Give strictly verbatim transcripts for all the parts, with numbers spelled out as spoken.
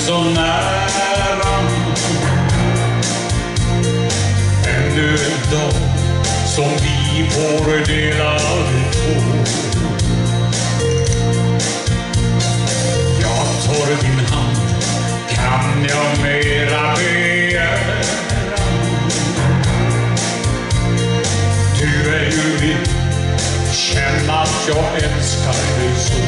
så nära. Ännu en dag som vi får dela på. Jag tar din hand, kan jag mera begära? Du är ju min, känn att jag älskar dig så.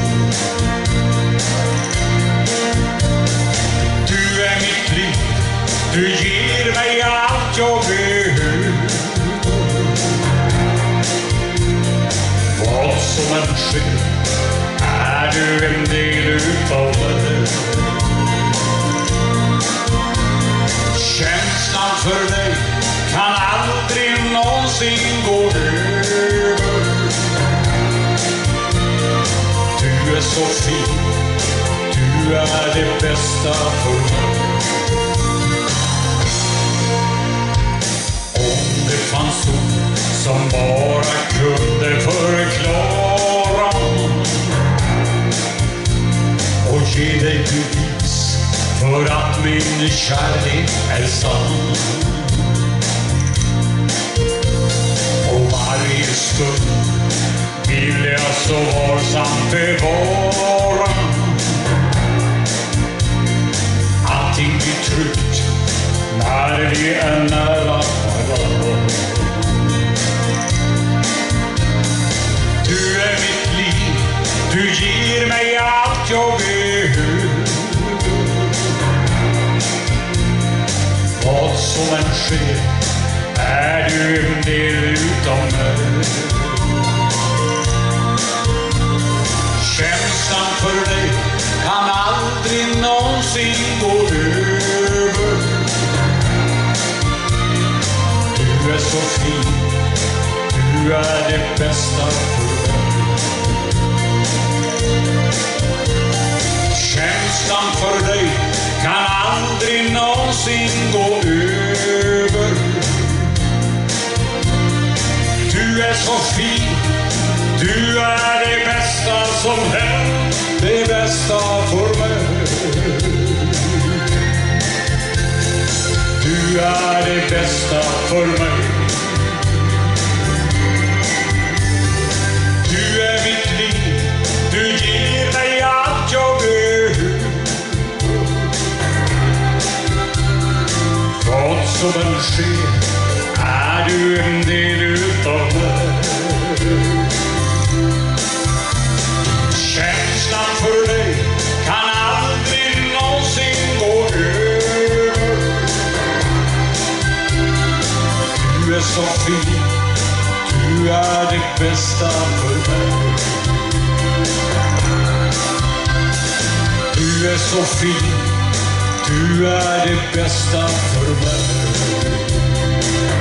Du är mitt liv, du ger mig allt jag behöver. Vad som än sker är du en del utav mig. Känslan för dig kan aldrig någonsin gå över. Du är så fin, du är det bästa för mig. Om det fanns ord som bara kunde förklara och ge dig bevis för att min kärlek är sann. Och varje stund vill jag så varsamt bevara. Allting blir tryggt när vi är nära varandra. Du är mitt liv, du ger mig allt jag behöver. Vad som än sker är du en del utav mig. Känslan för dig kan aldrig någonsin gå över. Du är så fin, du är det bästa för mig. Känslan för dig kan aldrig någonsin gå över. Du är så fin, du är det bästa som hänt, det bästa för mig. Du är det bästa för mig. Du är mitt liv, du ger mig allt jag behöver. Vad som än sker är du en del utav mig. Känslan för dig kan aldrig någonsin gå över. Du är så fin, du är det bästa för mig. Du är så fin, du är det bästa för mig.